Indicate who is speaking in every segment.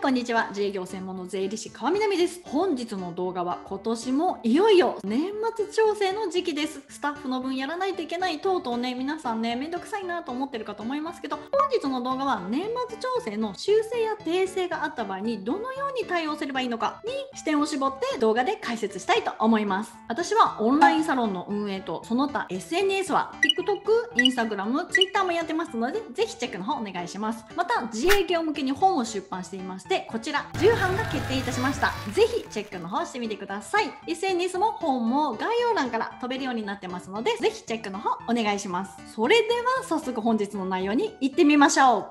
Speaker 1: こんにちは。自営業専門の税理士川南です。本日の動画は今年もいよいよ年末調整の時期です。スタッフの分やらないといけない等々ね、皆さんね、めんどくさいなと思ってるかと思いますけど、本日の動画は年末調整の修正や訂正があった場合にどのように対応すればいいのかに視点を絞って動画で解説したいと思います。私はオンラインサロンの運営とその他 SNS は TikTok、Instagram、Twitter もやってますので、ぜひチェックの方お願いします。また自営業向けに本を出版していまして、こちら重版が決定いたしました。ぜひチェックの方してみてください。 SNS も本も概要欄から飛べるようになってますので、ぜひチェックの方お願いします。それでは早速本日の内容に行ってみましょう。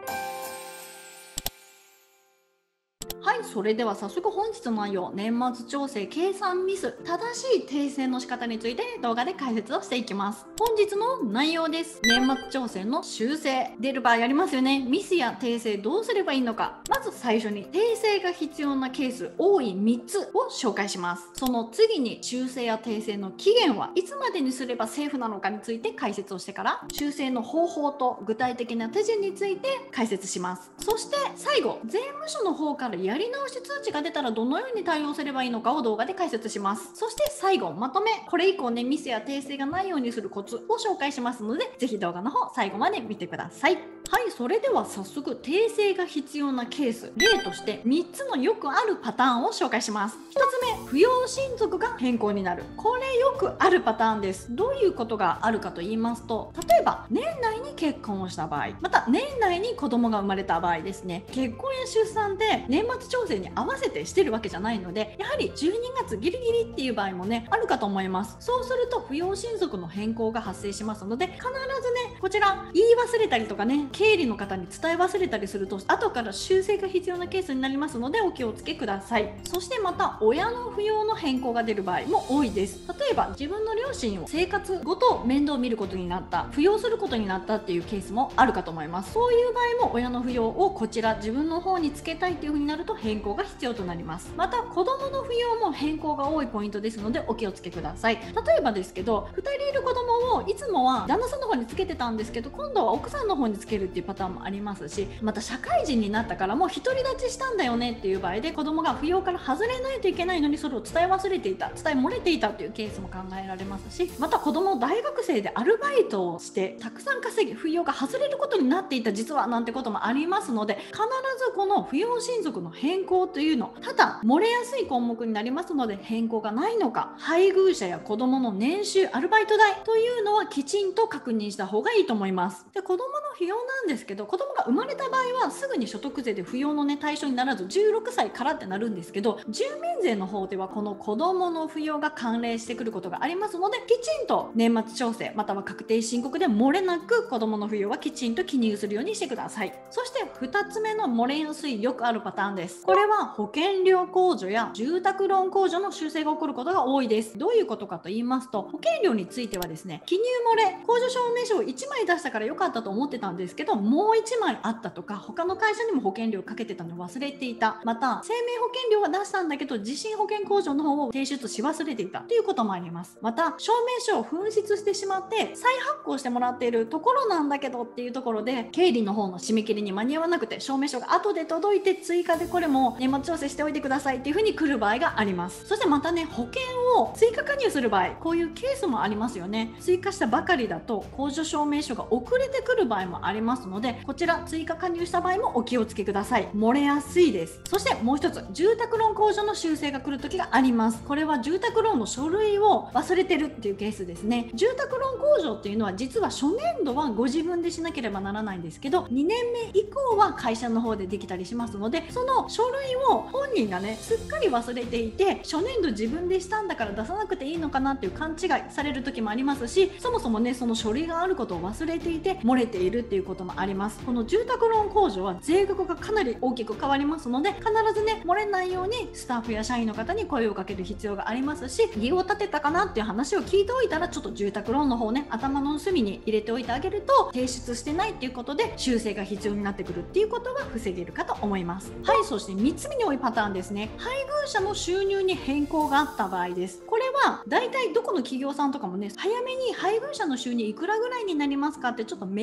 Speaker 1: はい、それでは早速本日の内容、年末調整計算ミス、正しい訂正の仕方について動画で解説をしていきます。本日の内容です。年末調整の修正、出る場合ありますよね。ミスや訂正どうすればいいのか。まず最初に訂正が必要なケース、多い3つを紹介します。その次に修正や訂正の期限はいつまでにすればセーフなのかについて解説をしてから、修正の方法と具体的な手順について解説します。そして最後、税務署の方からやり直し通知が出たらどのように対応すればいいのかを動画で解説します。そして最後、まとめ、これ以降ね、ミスや訂正がないようにするコツを紹介しますので、ぜひ動画の方最後まで見てください。はい、それでは早速訂正が必要なケース、例として3つのよくあるパターンを紹介します。1つ目、扶養親族が変更になる。これよくあるパターンです。どういうことがあるかと言いますと、例えば年内に結婚をした場合、また年内に子供が生まれた場合ですね、結婚や出産で年末調整に合わせてしてるわけじゃないので、やはり12月ギリギリっていう場合もね、あるかと思います。そうすると扶養親族の変更が発生しますので、必ずね、こちら言い忘れたりとかね、経理の方に伝え忘れたりすると後から修正が必要なケースになりますので、お気をつけください。そしてまた親の扶養の変更が出る場合も多いです。例えば自分の両親を生活ごと面倒を見ることになった、扶養することになったっていうケースもあるかと思います。そういう場合も親の扶養をこちら自分の方につけたいという風になると変更が必要となります。また子供の扶養も変更が多いポイントですので、お気をつけください。例えばですけど、2人いる子供をいつもは旦那さんの方につけてたんですけど、今度は奥さんの方につけるっていうパターンもありますし、また社会人になったからもう独り立ちしたんだよねっていう場合で、子供が扶養から外れないといけないのにそれを伝え忘れていた、伝え漏れていたっていうケースも考えられますし、また子供大学生でアルバイトをしてたくさん稼ぎ扶養が外れることになっていた実はなんてこともありますので、必ずこの扶養親族の変更というの、ただ漏れやすい項目になりますので、変更がないのか、配偶者や子供の年収、アルバイト代というのはきちんと確認した方がいいと思います。で、子供の扶養なんですけど、子供が生まれた場合はすぐに所得税で扶養のね対象にならず16歳からってなるんですけど、住民税の方ではこの子供の扶養が関連してくることがありますので、きちんと年末調整または確定申告で漏れなく子供の扶養はきちんと記入するようにしてください。そして2つ目の漏れやすいよくあるパターンです。これは保険料控除や住宅ローン控除の修正が起こることが多いです。どういうことかと言いますと、保険料についてはですね、記入漏れ、控除証明書を1枚出したから良かったと思ってたんですけど、もう1枚あったとか、他の会社にも保険料かけてたの忘れていた、また生命保険料は出したんだけど地震保険控除の方を提出し忘れていたということもあります。また証明書を紛失してしまって再発行してもらっているところなんだけどっていうところで、経理の方の締め切りに間に合わなくて証明書が後で届いて、追加でこれも年末調整しておいてくださいっていう風に来る場合があります。そしてまたね、保険を追加加入する場合、こういうケースもありますよね。追加したばかりだと控除証明書が遅れてくる場合もありますので、こちら追加加入した場合もお気をつけください。漏れやすいです。そしてもう一つ、住宅ローン控除の修正が来る時があります。これは住宅ローンの書類を忘れてるっていうケースですね。住宅ローン控除っていうのは実は初年度はご自分でしなければならないんですけど、2年目以降は会社の方でできたりしますので、その書類を本人がねすっかり忘れていて、初年度自分でしたんだから出さなくていいのかなっていう勘違いされる時もありますし、そもそもねその書類があることを忘れていて漏れているっていうこともあります。この住宅ローン控除は税額がかなり大きく変わりますので、必ずね漏れないようにスタッフや社員の方に声をかける必要がありますし、義を立てたかなっていう話を聞いておいたら、ちょっと住宅ローンの方ね頭の隅に入れておいてあげると、提出してないっていうことで修正が必要になってくるっていうことは防げるかと思います。はい、そして3つ目に多いパターンですね。配偶者の収入に変更があった場合です。これはだいたいどこの企業さんとかもね、早めに配偶者の収入いくらぐらいになりますかってちょっと目安を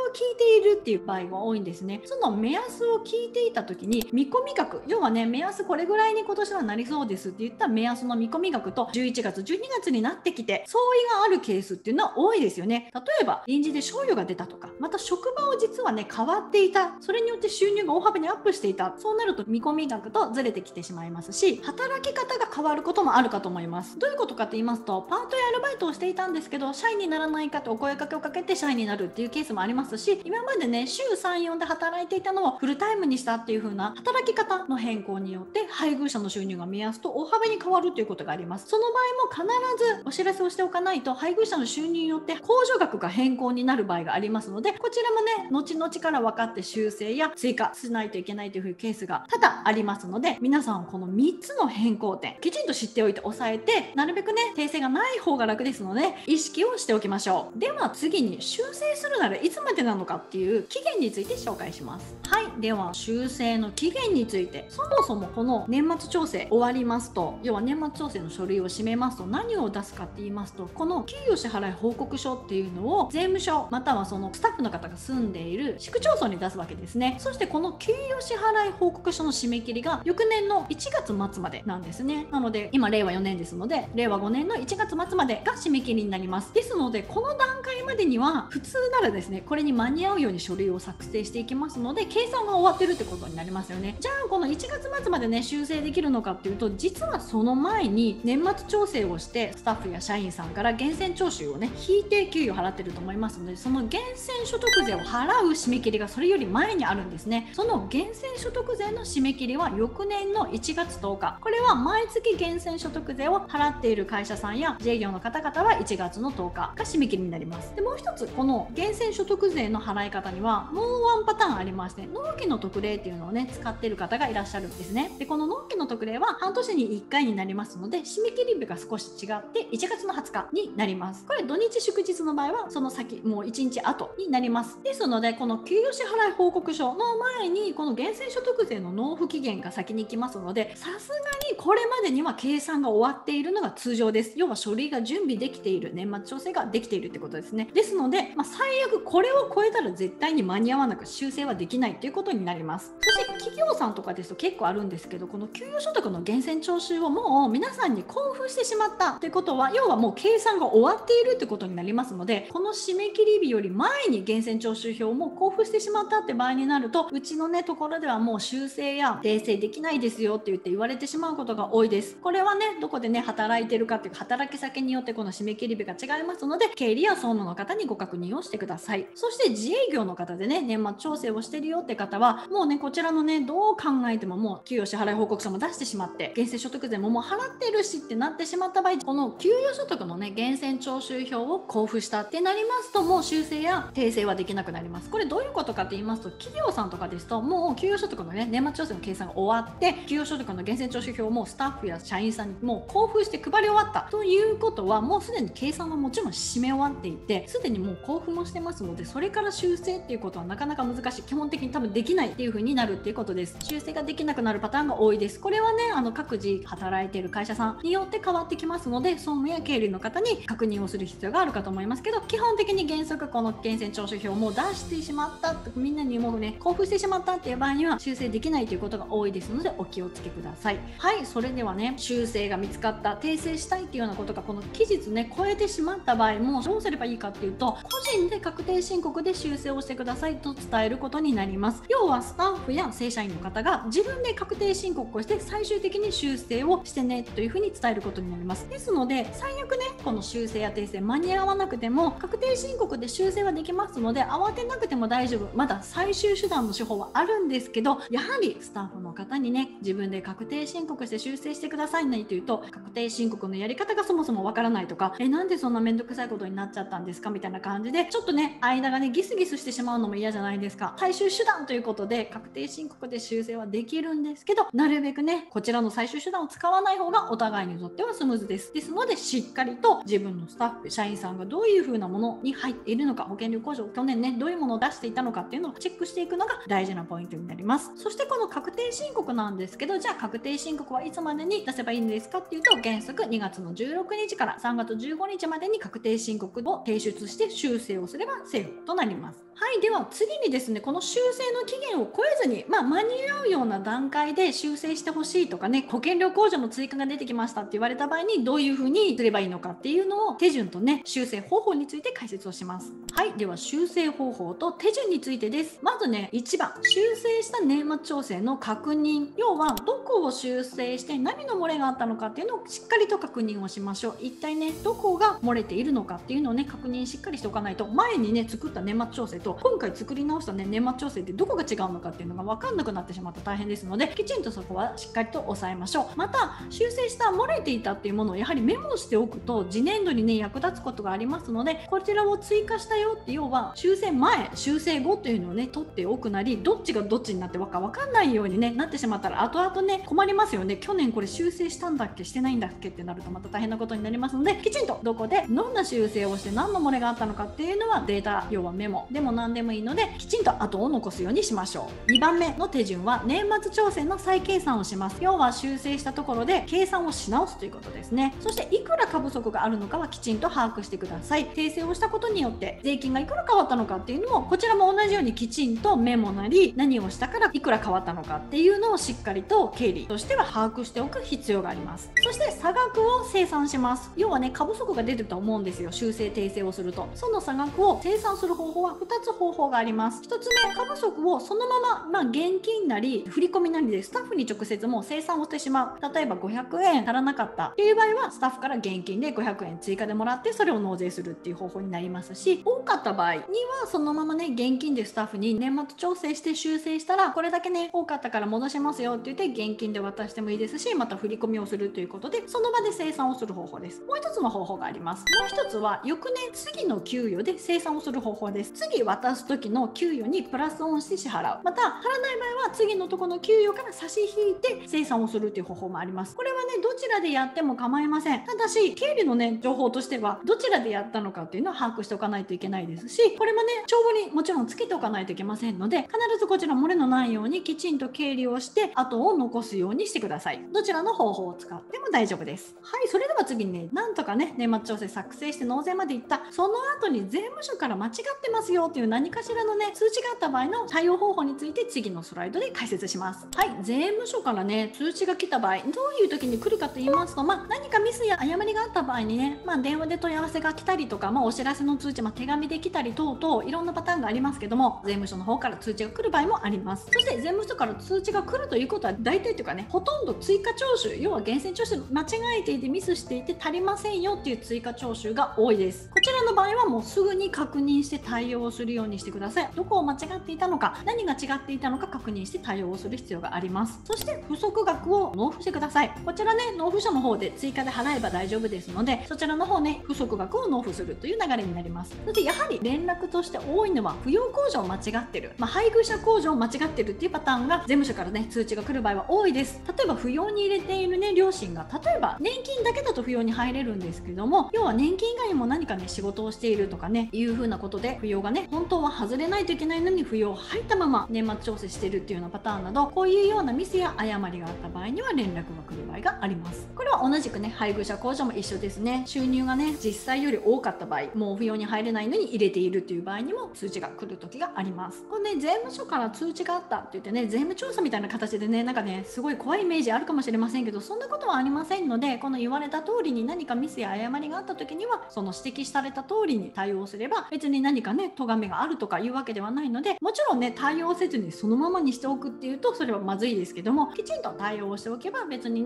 Speaker 1: 聞いているっていう場合が多いんですね。その目安を聞いていた時に見込み額、要はね目安これぐらいに今年はなりそうですって言った目安の見込み額と11月12月になってきて相違があるケースっていうのは多いですよね。例えば臨時で賞与が出たとか、また職場を実はね変わっていた、それによって収入が大幅にアップしていた、そうなると見込み額とずれてきてしまいますし、働き方が変わることもあるかと思います。どういうことかと言いますと、パートやアルバイトをしていたんですけど社員にならないかとお声掛けをかけて社員になるっていうケースもありますし、今までね週3、4で働いていたのをフルタイムにしたっていう風な働き方の変更によって配偶者の収入が目安と大幅に変わるということがあります。その場合も必ずお知らせをしておかないと、配偶者の収入によって控除額が変更になる場合がありますので、こちらもね後々から分かって修正や追加しないといけないというケースが多々ありますので、皆さんこの3つの変更点きちんと知っておいて押さえて、なるべくね訂正がない方が楽ですので意識をしておきましょう。では次に修正するならいつまでなのかっていう期限について紹介します。はい、では修正の期限について、そもそもこの年末調整終わりますと、要は年末調整の書類を締めますと何を出すかって言いますと、この給与支払い報告書っていうのを税務署またはそのスタッフの方が住んでいる市区町村に出すわけですね。そしてこの給与支払い報告書の締め切りが翌年の1月末までなんですね。なので今令和4年ですので令和5年の1月末までが締め切りになります。ですのでこの段階までには普通ならですねこれに間に合うように書類を作成していきますので、計算が終わってるってことになりますよね。じゃあこの1月末までね修正できるのかっていうと、実はその前に年末調整をしてスタッフや社員さんから源泉徴収をね引いて給与を払ってると思いますので、その源泉所得税を払う締め切りがそれより前にあるんですね。その源泉所得税の締め切りは翌年の1月10日、これは毎月源泉所得税を払っている会社さんや自営業の方々は1月の10日が締め切りになります。でもう一つこの源泉所得税の払い方にはもうワンパターンありまして、納期の特例っていうのをね使っている方がいらっしゃるんですね。でこの納期の特例は半年に1回になりますので、締め切り日が少し違って1月の20日になります。これ土日祝日の場合はその先もう1日後になります。ですのでこの給与支払い報告書の前にこの源泉所得税の納付期限が先に来ますので、さすがにこれまでには計算が終わっているのが通常です。要は書類が準備できている、年末調整ができているってことですね。ですので、最悪これを超えたら絶対に間に合わなく修正はできないということになります。そして企業さんとかですと結構あるんですけど、この給与所得の源泉徴収をもう皆さんに交付してしまったということは、要はもう計算が終わっているってことになりますので、この締め切り日より前に源泉徴収票をもう交付してしまったって場合になると、うちのねところではもう修正や訂正できないですよって言われてしまうことが多いです。これはねどこでね働いてるかっていうか働き先によってこの締め切り日が違いますので、経理や総務の方にご確認をしてください。そして自営業の方でね年末調整をしてるよって方はもうねこちらのねどう考えてももう給与支払い報告書も出してしまって源泉所得税ももう払ってるしってなってしまった場合、この給与所得のね源泉徴収票を交付したってなりますと、もう修正や訂正はできなくなります。これどういうことかと言いますと、企業さんとかですともう給与所得のね年末調整の計算が終わって、給与所得の源泉徴収票をもうスタッフや社員さんにもう交付して配り終わったということは、もうすでに計算はもちろん締め終わっていて、すでにもう交付もしてますので、それから修正っていうことはなかなか難しい、基本的に多分できないっていう風になるっていうことです。修正ができなくなるパターンが多いです。これはね各自働いている会社さんによって変わってきますので、総務や経理の方に確認をする必要があるかと思いますけど、基本的に原則この源泉徴収票をもう出してしまったと、みんなにもうね交付してしまったっていう場合には修正できないということが多いですのでお気をつけください。はい、それではね修正が見つかった、訂正したいっていうようなことがこの期日ね超えてしまった場合もどうすればいいかっていうと、個人で確定申告で修正をしてくださいと伝えることになります。要はスタッフや正社員の方が自分で確定申告をして最終的に修正をしてねというふうに伝えることになります。ですので最悪ねこの修正や訂正間に合わなくても確定申告で修正はできますので、慌てなくても大丈夫、まだ最終手段の手法はあるんですけど、やはりスタッフの方にね自分で確定申告して修正してくださいねというと、確定申告のやり方がそもそもわからないとか、なんでそんなめんどくさいことになっちゃったんですかみたいな感じでちょっとね間がねギスギスしてしまうのも嫌じゃないですか。最終手段ということで確定申告覚で修正はできるんですけど、なるべくねこちらの最終手段を使わない方がお互いにとってはスムーズですので、しっかりと自分のスタッフ社員さんがどういう風なものに入っているのか、保険料控除去年ねどういうものを出していたのかっていうのをチェックしていくのが大事なポイントになります。そしてこの確定申告なんですけど、じゃあ確定申告はいつまでに出せばいいんですかっていうと、原則2月の16日から3月15日までに確定申告を提出して修正をすればセーフとなります。はい、では次にですね、この修正の期限を超えずに、間に合うような段階で修正してほしいとかね、保険料控除の追加が出てきましたって言われた場合にどういう風にすればいいのかっていうのを手順とね、修正方法について解説をします。はい、では修正方法と手順についてです。まずね、1番、修正した年末調整の確認。要はどこを修正して何の漏れがあったのかっていうのをしっかりと確認をしましょう。一体ね、どこが漏れているのかっていうのをね、確認しっかりしておかないと、前にね作った年末調整と今回作り直したね年末調整ってどこが違うのかっていうのが分かんなくなってしまって大変ですので、きちんとそこはしっかりと押さえましょう。また修正した漏れていたっていうものをやはりメモしておくと次年度にね役立つことがありますので、こちらを追加したよって、要は修正前修正後っていうのをね取っておくなり、どっちがどっちになって分かんないようにねなってしまったら後々ね困りますよね。去年これ修正したんだっけしてないんだっけってなるとまた大変なことになりますので、きちんとどこでどんな修正をして何の漏れがあったのかっていうのはデータ、要はメモでも何でもいいのできちんと後を残すようにしましょう。2番目の手順は年末調整の再計算をします。要は修正したところで計算をし直すということですね。そしていくら過不足があるのかはきちんと把握してください。訂正をしたことによって税金がいくら変わったのかっていうのもこちらも同じようにきちんとメモなり何をしたからいくら変わったのかっていうのをしっかりと経理としては把握しておく必要があります。そして差額を精算します。要はね過不足が出てると思うんですよ、修正訂正をすると。その差額を精算する方法は2つ方法があります。1つ目、過不足をそのまま、現金なり振込なりでスタッフに直接もう精算をしてしまう。例えば500円足らなかったっていう場合はスタッフから現金で500円追加でもらってそれを納税するっていう方法になりますし、多かった場合にはそのままね現金でスタッフに年末調整して修正したらこれだけね多かったから戻しますよって言って現金で渡してもいいですし、また振り込みをするということでその場で精算をする方法です。もう一つの方法があります。もう一つは翌年次の給与で精算をする方法です。次渡す時の給与にプラスオンして支払う。また払わない場合は次のところの給与から差し引いて精算をするという方法もあります。これはねどちらでやっても構いません。ただし経理のね情報としてはどちらでやったのかっていうのは把握しておかないといけないですし、これもね帳簿にもちろんつけておかないといけませんので、必ずこちら漏れのないようにきちんと経理をして後を残すようにしてください。どちらの方法を使っても大丈夫です。はい、それでは次にね、なんとかね年末調整作成して納税までいった、その後に税務署から間違ってますよっていう何かしらのね通知があった場合の対応方法について次のスライドで解説します。はい、税務署からね通知が来た場合どういう時に来るかと言いますと、何かミスや誤りがあった場合にね、電話で問い合わせが来たりとか、お知らせの通知、手紙で来たり等々いろんなパターンがありますけども、税務署の方から通知が来る場合もあります。そして税務署から通知が来るということは大体というかね、ほとんど追加徴収、要は源泉徴収間違えていてミスしていて足りませんよっていう追加徴収が多いです。こちらの場合はもうすぐに確認して対応をするようにしてください。どこを間違っていたのか、何が違っていたのか確認して対応をする必要があります。そして不足額を納付してください。こちらね納付書の方で追加で払えば大丈夫ですので、そちらの方ね不足額を納付するという流れになります。そしてやはり連絡として多いのは扶養控除を間違ってる、配偶者控除を間違ってるっていうパターンが税務署からね通知が来る場合は多いです。例えば扶養に入れているね両親が例えば年金だけだと扶養に入れるんですけども、要は年金以外にも何かね仕事をしているとかねいう風なことで扶養がね本当は外れないといけないのに扶養入ったまま年末調整しているっていうようなパターンなど、こういうようなミスや誤りがあった場合には連絡が来る場合があります。これは同じくね配偶者控除も一緒ですね。収入がね実際より多かった場合、もう扶養に入れないのに入れているっていう場合にも通知が来る時があります。これね税務署から通知があったって言ってね税務調査みたいな形でねなんかねすごい怖いイメージあるかもしれませんけど、そんなことはありませんので、この言われた通りに何かミスや誤りがあった時にはその指摘された通りに対応すれば、別に何かね咎めがあるとかいうわけではないので、もちろんね対応せずにそのままにしておくっていうとそれはまずいですけども、きちんと対応しておけば別にねそれが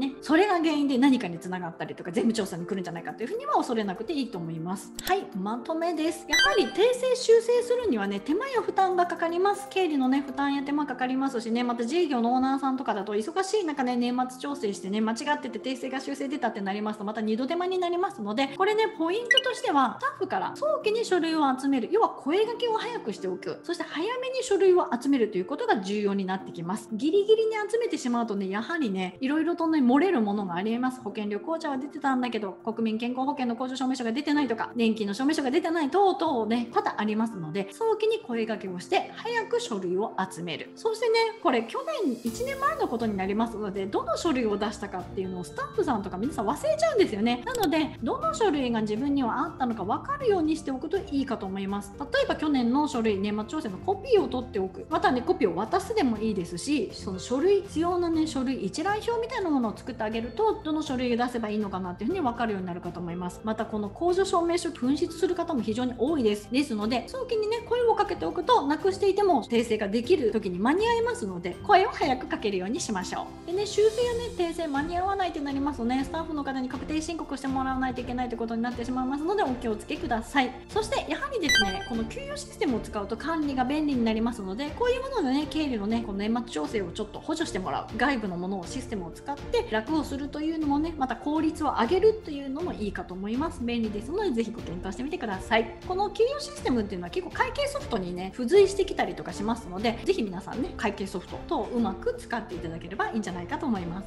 Speaker 1: な原因で何かにつながったりとか税務調査に来るんじゃないかというふうには恐れなくていいと思います。はい、まとめです。やはり訂正修正するにはね、手間や負担がかかります。経理のね、負担や手間かかりますしね、また自営業のオーナーさんとかだと忙しい中ね、年末調整してね、間違ってて訂正が修正出たってなりますと、また2度手間になりますので、これね、ポイントとしては、スタッフから早期に書類を集める、要は声掛けを早くしておく、そして早めに書類を集めるということが重要になってきます。ギリギリに集めてしまうとね、やはりね、いろいろとね、漏れるものがあります。保険料控除は出てたんだけど、国民健康保険の控除証明書が出てないとか、年金の証明書が出てない等々ね、多々ありますので、早期に声掛けをして早く書類を集める。そしてね、これ去年1年前のことになりますので、どの書類を出したかっていうのをスタッフさんとか皆さん忘れちゃうんですよね。なので、どの書類が自分にはあったのか分かるようにしておくといいかと思います。例えば去年の書類、年末調整のコピーを取っておく、またね、コピーを渡すでもいいですし、その書類、必要なね、書類一覧表みたいなものを作ってあげると、どの書類を出せばいいのかなっていうふうに分かるようになるかと思います。またこの控除証明書紛失する方も非常に多いです。ですので、早期にね、声をかけておくと、なくしていても訂正ができる時に間に合いますので、声を早くかけるようにしましょう。でね、修正やね、訂正間に合わないってなりますとね、スタッフの方に確定申告してもらわないといけないということになってしまいますので、お気をつけください。そしてやはりですね、この給与システムを使うと管理が便利になりますので、こういうものでね、経理のね、この年末調整をちょっと補助してもらう、外部のものを、システムを使って楽をするというのもね、また効率を上げるというのもいいかと思います。便利ですので、ぜひご検討してみてください。この給与システムっていうのは結構会計ソフトにね、付随してきたりとかしますので、ぜひ皆さんね、会計ソフトとうまく使っていただければいいんじゃないかと思います。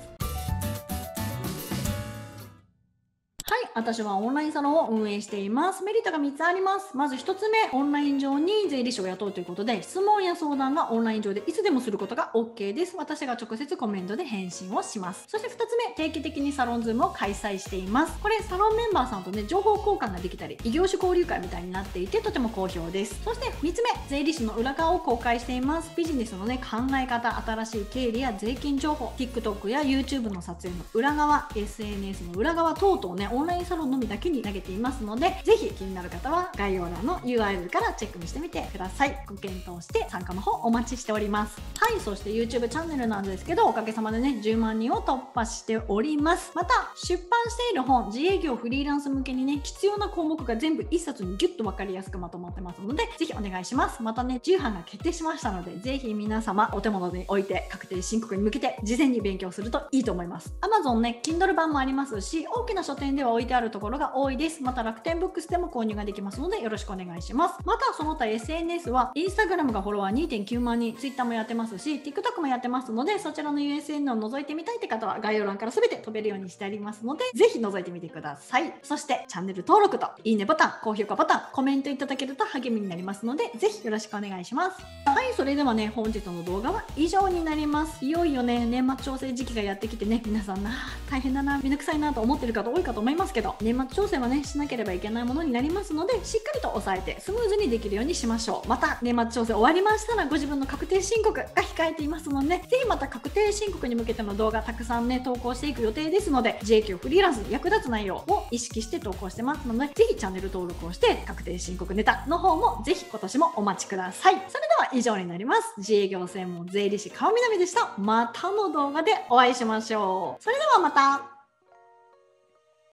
Speaker 1: 私はオンラインサロンを運営しています。メリットが3つあります。まず1つ目、オンライン上に税理士を雇うということで、質問や相談がオンライン上でいつでもすることが OK です。私が直接コメントで返信をします。そして2つ目、定期的にサロンズームを開催しています。これ、サロンメンバーさんとね、情報交換ができたり、異業種交流会みたいになっていて、とても好評です。そして3つ目、税理士の裏側を公開しています。ビジネスのね、考え方、新しい経理や税金情報、TikTok や YouTube の撮影の裏側、SNS の裏側等々ね、オンラインサロンのみだけに投げていますので、ぜひ気になる方は概要欄の URL からチェックしてみてください。ご検討して参加の方お待ちしております。はい、そして YouTube チャンネルなんですけど、おかげさまでね、10万人を突破しております。また、出版している本、自営業フリーランス向けにね、必要な項目が全部1冊にギュッと分かりやすくまとまってますので、ぜひお願いします。またね、重版が決定しましたので、ぜひ皆様お手元に置いて確定申告に向けて事前に勉強するといいと思います。Amazon ね、Kindle 版もありますし、大きな書店では置いてあるところが多いです。また楽天ブックスでも購入ができますのでよろしくお願いします。またその他 SNS は Instagram がフォロワー 2.9 万人、Twitter もやってますし TikTok もやってますので、そちらの USN を覗いてみたいって方は概要欄から全て飛べるようにしてありますので、ぜひ覗いてみてください。そしてチャンネル登録といいねボタン、高評価ボタン、コメントいただけると励みになりますので、ぜひよろしくお願いします。はい、それではね、本日の動画は以上になります。いよいよね、年末調整時期がやってきてね、皆さん大変だな、めんどくさいなと思ってる方多いかと思いますけど、年末調整はね、しなければいけないものになりますので、しっかりと抑えてスムーズにできるようにしましょう。また年末調整終わりましたらご自分の確定申告が控えていますので、ぜひまた確定申告に向けての動画たくさんね、投稿していく予定ですので、自営業フリーランスに役立つ内容を意識して投稿してますので、ぜひチャンネル登録をして確定申告ネタの方もぜひ今年もお待ちください。それでは以上になります。自営業専門税理士川南でした。またの動画でお会いしましょう。それではまた。